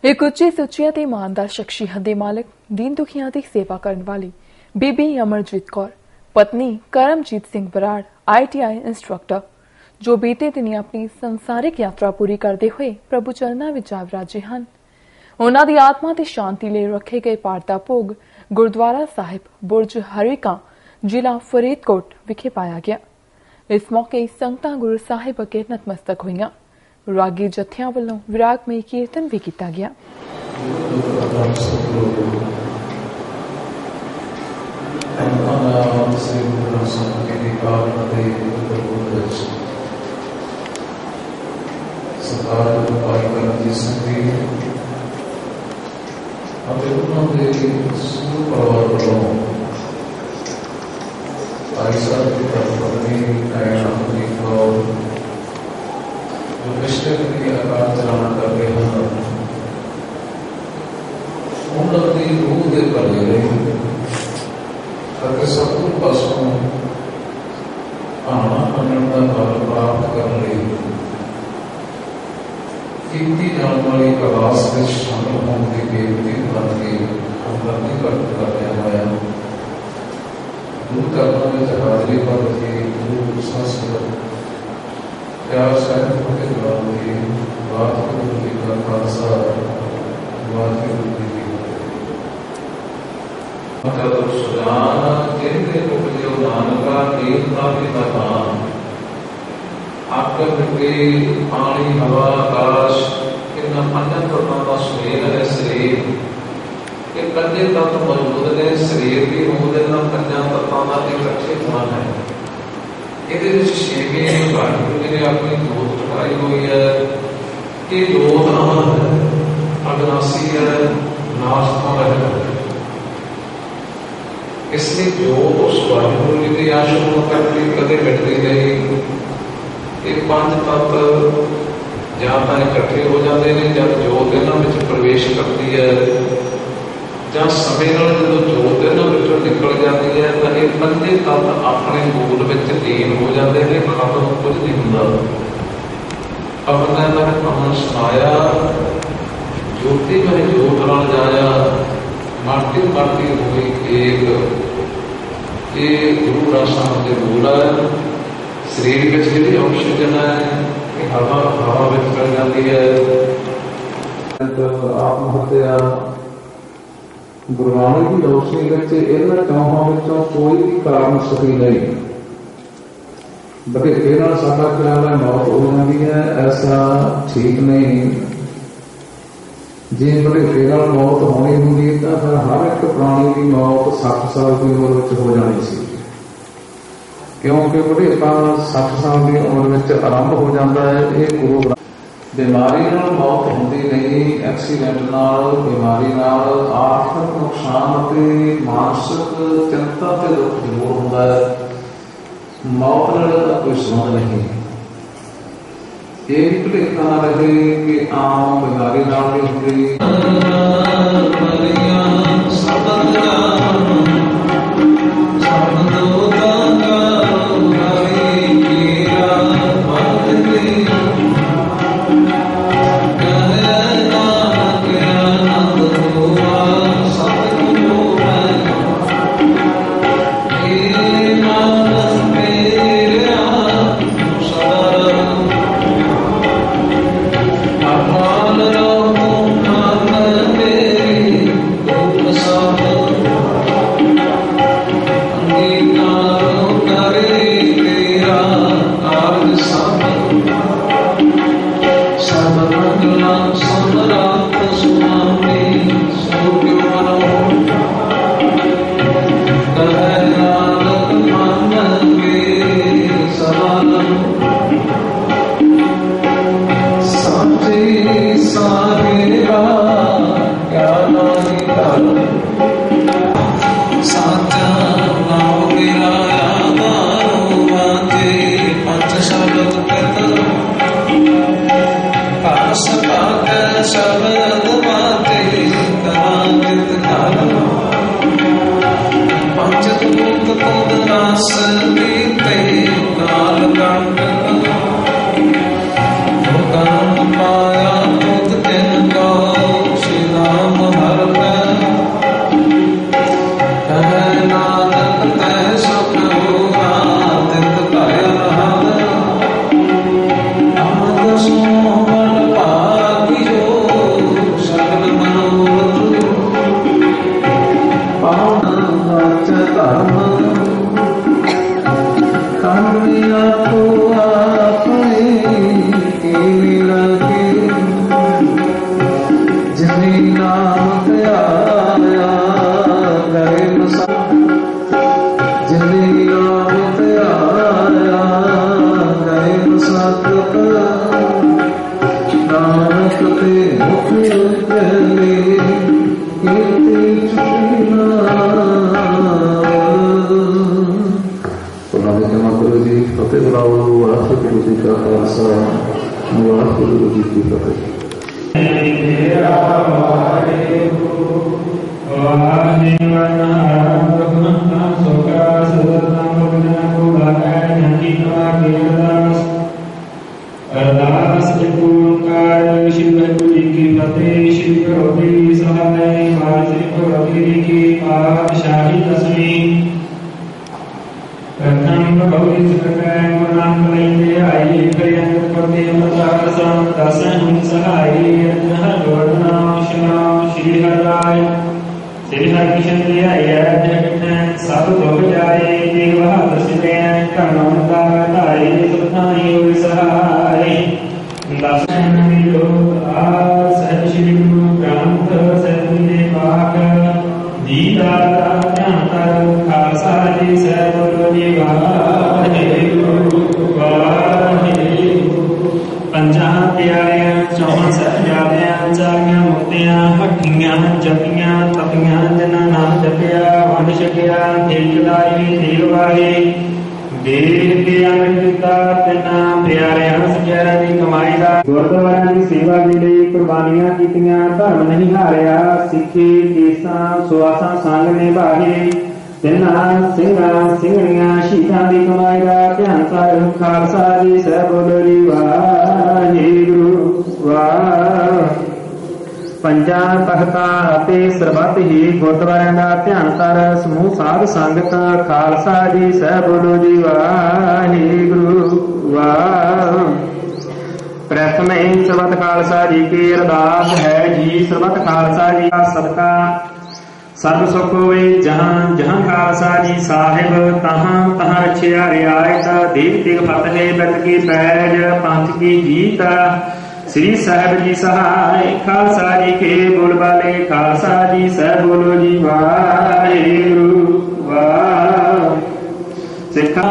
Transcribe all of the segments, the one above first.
एक उच्ची सुची ਅਤੇ ਇਮਾਨਦਾਰ ਸ਼ਖਸੀਅਤ ਦੇ ਮਾਲਕ ਦੀਨ ਦੁਖੀਆਂ ਦੀ ਸੇਵਾ ਕਰਨ ਵਾਲੀ ਬੀਬੀ ਅਮਰਜੀਤ ਕੌਰ पत्नी करमजीत सिंह बराड़ ITI इंस्ट्रक्टर जो बीते दिन अपनी संसारिक यात्रा पूरी करते हुए प्रभु चरणों में जा विराजे हैं। उन्हां दी आत्मा की शांति लिए रखे गए पाठ का भोग गुरुद्वारा साहिब बुर्ज हरिका जिला फरीदकोट विखे पाया गया। इस मौके संगतां गुरु साहिब अगे नतमस्तक हुईयां। रागी जत्थियां वालों विरागमई कीर्तन भी किया गया। सतगुरु पासों आना मनन का फल प्राप्त करने की जाने वाली अरदास में शामिल होने की बेनती करके हमदर्दी व्यक्त करने आया। गुरु चरणों में हाजिरी भर के गुरु संस्कृत प्यार सहित होते बुलाओगे बात गुरु जी का खालसा बात गुरु जी की जिनके उपजो नानका देवता पिता आकर मिट्टी पानी हवा आकाश कितना पंजन तत्वों का सुमेल है शरीर ये पंजे तत्व मौजूद ने शरीर भी मौजूद है पंजा तत्वों का इकट्ठे मन है। ये छेवें वाहिगुरु जी ने अपनी जोत टकाई हुई है कि जोत अमर है अविनाशी है नाश तो रहे। इसलिए जो उस वाहिगुरु जी की आश्रम करके कदे मिटती नहीं। ये पांच तत्व जहाँ तो इकट्ठे हो जाते हैं जब जोत इन्हों में प्रवेश करती है जहाँ समय जो जोत इन्हों निकल जाती है तो ये पंजे तत्व अपने मूल में लीन हो जाते हैं। खत्म कुछ नहीं होता। अपना मैंने तुहानू सुनाया ज्योति में जोत नाल जाया माटी माटी हुई एक ये गुरु राशा के मूल है। शरीर में जी ऑक्सीजन है हवा हवा में चल जाती है। आत्महत्या गुरबाणी की रोशनी इन्होंने चौहों कोई भी कारण सही नहीं। बधेरे साडा ख्याल है मौत हो जाती है ऐसा ठीक नहीं। जे बड़े मौत होनी होंगी तो फिर हर एक प्राणी की मौत 60 साल की उम्र हो जानी सी क्योंकि बुढ़ेपा 60 साल की उम्र में आरंभ हो जाता है। ये गुरु बीमारी नाल मौत होती नहीं। एक्सीडेंट नाल बीमारी नाल आर्थिक नुकसान और मानसिक चिंता से दुख जरूर होता है। मौत नाल कोई संबंध नहीं। ये भी भुलेखा ना रहे कि आम बीमारी नाल भी होगी। गुरु जी फतेह बुलाओ। वाहिगुरु जी का खालसा वाहिगुरु जी की फतेह। अरदास ओंकार शिव गुरु की फतेह। शिव करोति सहाय मासिक करोति की पातशाही दसवीं। प्रथम भगवती सुखै मनाम लैंदे आई पर्यंत पते मतार सम दसन सहाय रत्न जोड़ना शनाम श्री हराय। श्री हरिकृष्ण दे आया जगत सब दुख जाए। देव बहादुर सिते कनौता ताई सुखाई और सहाय। दसन मिलो आर सहज श्री गुरु ग्रंथ सतगुरु पाक। दीदा ज्ञान खालसा जी सर्व पंजा प्यारियां चौहान साहिबजादियां चारियां मुक्तियां हठियां जपियां तपियां जिन्हां नाम जपिया वंड छकिया दिल चलाई दिल वाहे देह के अंग दिता तिन्हां प्यारियां सजैरां दी कमाई दा। गुरुद्वारियां दी सेवा दे लई कुर्बानियां कीतियां धर्म नहीं हारिया। सिੱਖੀ केसां सुआसां संग निभाए। तिन्हां ਸਿੰਘਾਂ ਸਿੰਘਣੀਆਂ ਸ਼ਹੀਦਾਂ ਦੀ ਕਮਾਈ ਦਾ ਧਿਆਨ ਸਾਹਿਬ ਖਾਲਸਾ ਜੀ ਸਾਹਿਬ ਬੋਲੋ ਜੀ ਵਾਹਿਗੁਰੂ ਵਾਹ। ਪੰਜਾਂ ਤਖਤਾਂ ਅਤੇ ਸਰਬੱਤ ਹੀ ਗੁਰਦੁਆਰਿਆਂ ਦਾ ਧਿਆਨ ਕਰ ਸਮੂਹ ਸਾਧ ਸੰਗਤ ਖਾਲਸਾ ਜੀ ਸਾਹਿਬ ਬੋਲੋ ਜੀ ਵਾਹਿਗੁਰੂ ਵਾਹ। प्रथम सर्बत खालसा जी की अरदास है जी। सर्बत खालसा जी का सदका सर्व सुख होवे। जहां जहां खालसा जी साहिब तहां तहां रखिया रियायत। देव तेग फतेह बिरत की पैज पंथ की जीत। श्री साहिब जी सहाय खालसा जी के बोल वाले खालसा जी साहिब बोलो जी वाहिगुरू वाह। सिखा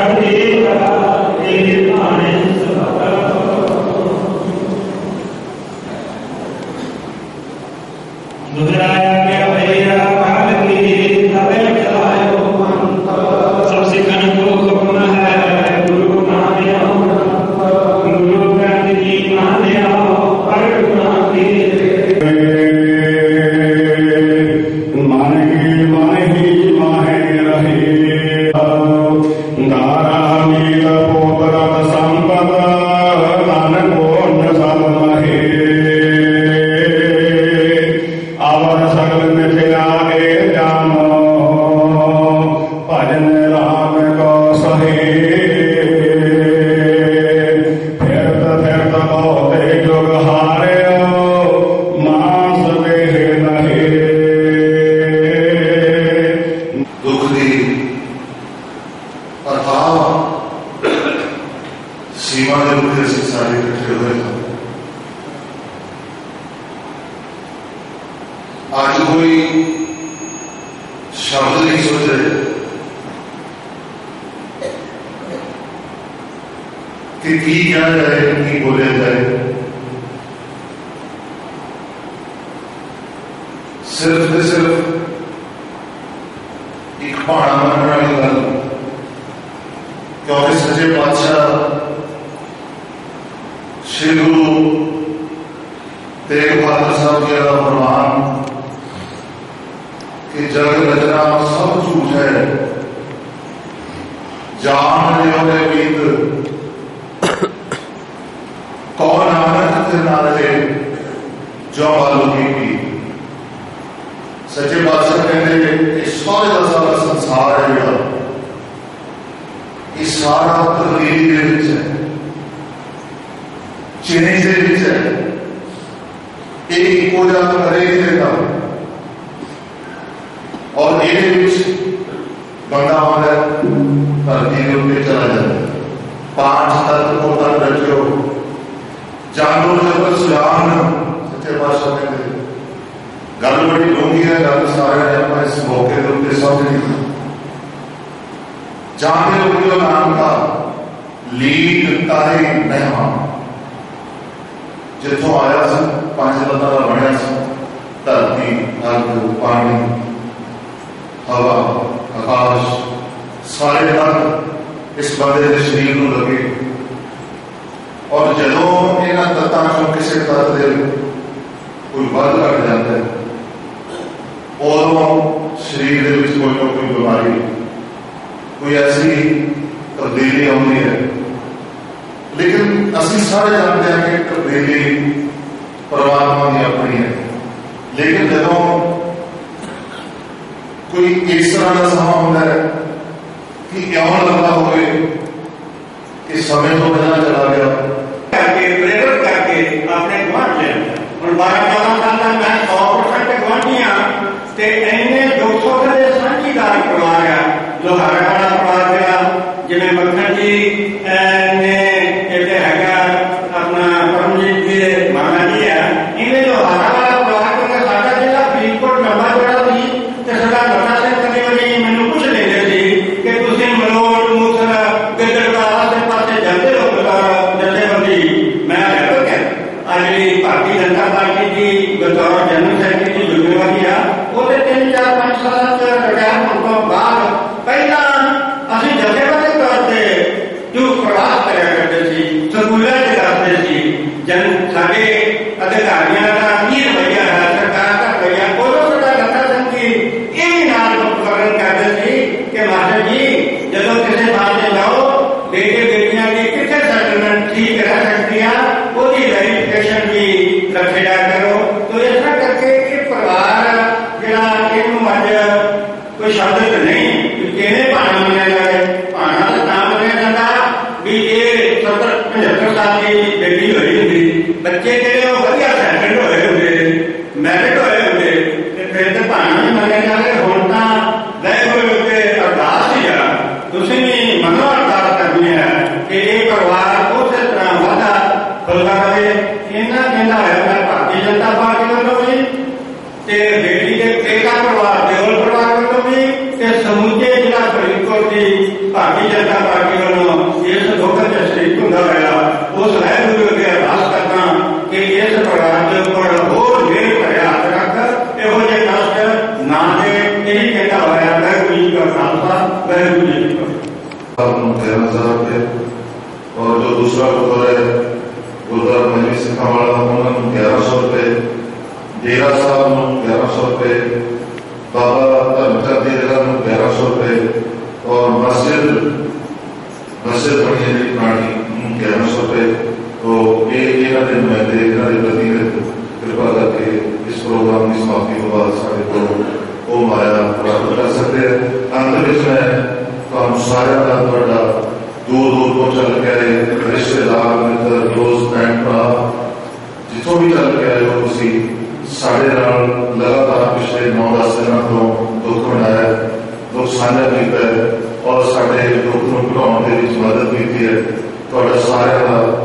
दुहराया गया भैया काल की तबे चलायो मंत्र। सब सिखन को हुक्म है गुरु मानियो। गुरु ग्रंथ जी मानियो पर गुनाती माने ही माहे रहे। दारा मील पोतरत संपद नानक बोध सब महे। भजन राम को सहे फिरत फिरत बहुत जुग हारे मास देह नहे। दुख की अथाह सीमा के रुखे से सारे इकट्ठे हुए थे। आज कोई शब्द नहीं सोच रहे कि क्या जाए की बोले जाए। सिर्फ एक पहाड़ा मारने वाली गल। क्योंकि सच्चे पातशाह श्री गुरु तेग बहादुर साहब जी का फरमान कि जग रचना सब झूठ है। जान ले मीत कौन नानक ना रहे जो मालूमी की। सच्चे पातशाह कहते सारे का सारा संसार है जो ये सारा तकदीर के है चेने से है। एक पूजा करे देता और ये बंदा होता धरती के ऊपर चला जाता। 5 तत्व को तन रखो जानो जब सुजान। सच्चे पातशाह कहते गल बड़ी डूंगी है। गल सारे अपने इस मौके के ऊपर समझ जाने उनको नाम का लीड तारे मेहमान जितों आया 5 तत्वां का बनया। उदों शरीर के कोई ना कोई बीमारी, कोई ऐसी तब्दीली आती है। लेकिन असी सारे जानते हैं कि तब्दीली परमात्मा की अपनी है। लेकिन जो कोई इस तरह का समा होता है कि इवें लगता हो कि समय तो बिना चला गया, प्रेरित करके अपने गुआढ़ लिया। हम 12-14 साल मैं 100% गुआढ़ी हाँ, तो इन्ने 200 के साझीदार परिवार है, लोहारा वाला परिवार गया, जिमें मक्खन जी ने है अपना परमजीत जी माना जी है, इन्हें लोहारा वाला परिवार क्योंकि साडा जिला फरीदकोट लंबा जोड़ा थी, तो सरदार लता सिंह कदी वारी मैनू पूछ लेंदे सी कि तुसीं मलोट मूसर गिद्दड़बाड़ा दे पासे जाते हो जथेबंदी। मैं आज भारतीय जनता पार्टी की बतौर जनरल सैकटरी की जिम्मेवारी है, वो 3-4-5 साल रिटायर होने तो बाद पहला असं जथेबंदी तौर पर जो प्रवास करा करते थे, स्कूलों से करते थे, जन साढ़े अधिकारियों का की रवैया है, सरकार का रवैया बोलो सरदार लता सिंह की यही नाम उपकरण करते थे कि मास्टर जी जब किसी बात से जाओ बेटे बेटियां की कितने सेटलमेंट ठीक रह सकती है, वो वेरिफिकेशन भी रखेगा करो। तो ऐसा करके कि परिवार जरा अज कोई शब्द नहीं कहने भाना मनिया जाए, भाना तो ना मनिया जाता भी ये 70-75 साल की बेटी हुई होंगी, बच्चे जो वधिया सैटल होए होंगे, मैरिट होए होंगे, फिर तो भाना नहीं मनिया जाए। हुण तो वैगुरू के अरदास ही आ, तुसीं भी मनो अरदास करनी है कि ये परिवार उस तरह वाधा फुलदा रहे। इन्ना कहना है भारतीय जनता पार्टी वालों भी, बेटी के बेटा परिवार देवल परिवार वालों भी, समूचे जिला फरीदकोट की भारतीय जनता पार्टी वालों इस दुख से शरीक होंदा होया उस वाहिगुरू अगे अरदास करना कि इस परिवार के उपर होर मेहर भरिया हाथ रख, इहो जिहे कष्ट ना दे। यही कहता होया वाहिगुरू जी का खालसा, वाहिगुरू जी की फतेह। 13,000 रुपये और जो दूसरा पुत्र है गुरुद्वारा मंजी सिखा वाला उन्होंने 1100 रुपये, डेरा साहब 1100 रुपये, बाबा धर्मचंद जी 1100 रुपये और मस्जिद बनी है पुरानी 1100 रुपये। तो ये इन्होंने नुमाइंदे इन्होंने प्रतिनिधि कृपा करके इस प्रोग्राम की समाप्ति के बाद साढ़े को वो माया प्राप्त कर सकते हैं। अंत में मैं तुम सारे का दूर दूर को चल के आए रिश्तेदार मित्र दोस्त भैन भरा जितों भी चल के आए हो, तुसी साढ़े नाल लगातार पिछले 9-10 दिनों तो दुख मनाया, दुख साझा किया और साढ़े दुख को भुलाने की मदद की है। सारे का